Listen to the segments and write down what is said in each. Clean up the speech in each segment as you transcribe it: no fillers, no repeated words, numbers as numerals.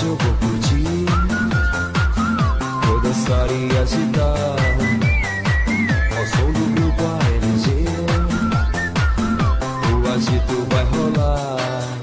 noite eu vou curtir, vou dançar e agitar ao som do grupo ALG. O agito vai rolar.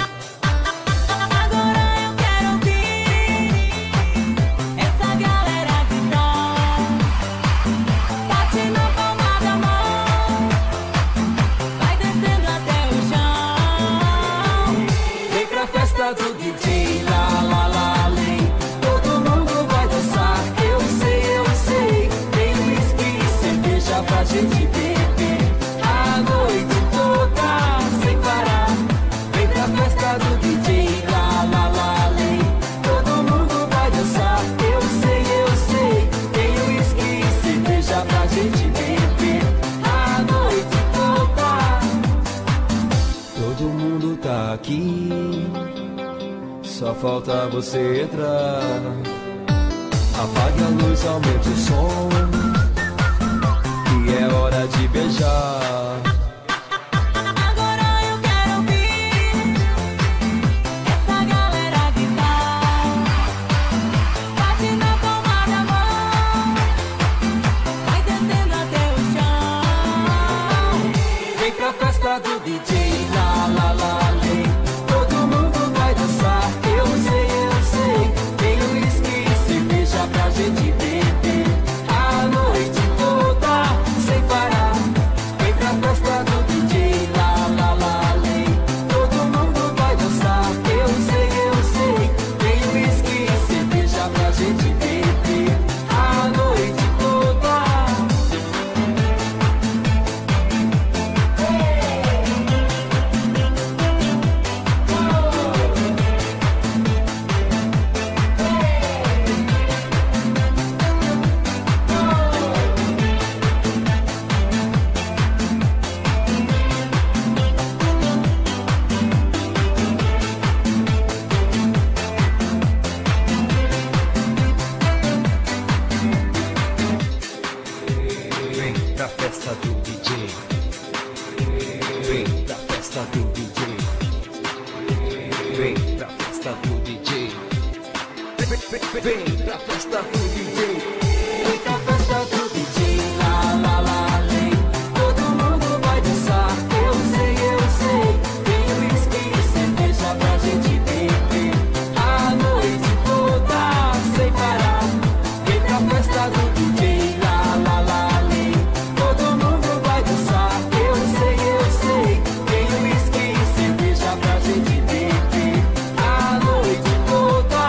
Agora eu quero ouvir essa galera gritar. Bate na palma da mão, vai descendo até o chão. Vem pra festa do DJ, lá, lá, lá, lei. Todo mundo vai dançar, eu sei. Tem whisky e cerveja pra gente beber a noite toda, sem parar. Vem pra festa do DJ, lá, lá, lá, lei. Todo mundo vai dançar, eu sei. Tem whisky e cerveja pra gente beber a noite toda. Todo mundo tá aqui, só falta você entrar. Apague a luz, aumente o som, que é hora de beijar. Agora eu quero ouvir essa galera gritar. Bate na palma da mão, vai descendo até o chão. Vem pra festa do DJ, lá, lá, lá, lei. Todo mundo vai dançar, eu sei. Tem whisky e cerveja pra gente beber a noite toda, sem parar. Vem pra festa do DJ, lá, lá, lá, lei. Todo mundo vai dançar, eu sei. Tem whisky e cerveja pra gente beber a noite toda. Vem pra festa do DJ. Vem pra festa do DJ. Vem pra festa do DJ. Vem pra festa do DJ. Vem pra festa do DJ. Lá, lá, lá, lei. Todo mundo vai dançar, eu sei. Tem whisky e cerveja pra gente beber a noite toda, sem parar. Vem pra festa do DJ. Lá, lá, lá, lei. Todo mundo vai dançar, eu sei. Tem whisky e cerveja pra gente beber a noite toda.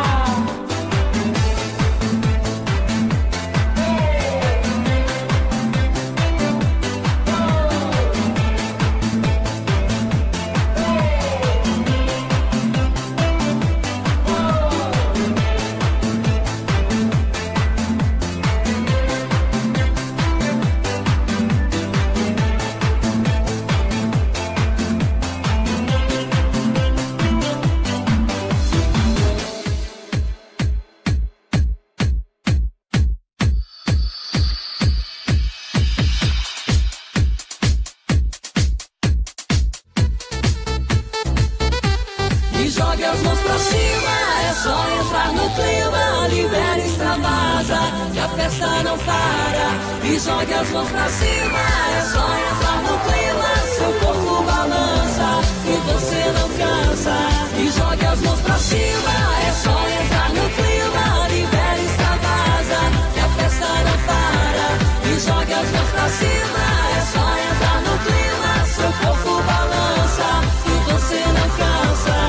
E jogue as mãos pra cima, é só entrar no clima. Libera, extravasa, que a festa não para. E jogue as mãos pra cima, é só entrar no clima. Seu corpo balança e você não cansa. E jogue as mãos pra cima, é só entrar no clima. Libera, extravasa, que a festa não para. E jogue as mãos pra cima, é só entrar no clima. Seu corpo balança e você não cansa.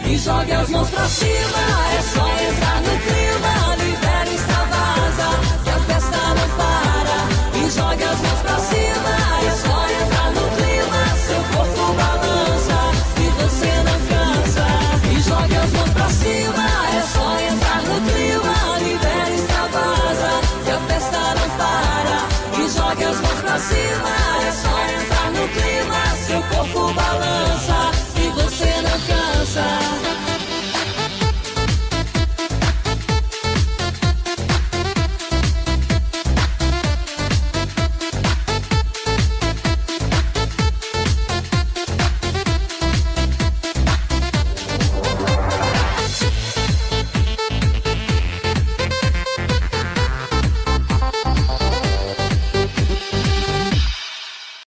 e jogue as mãos pra cima. É só entrar no clima.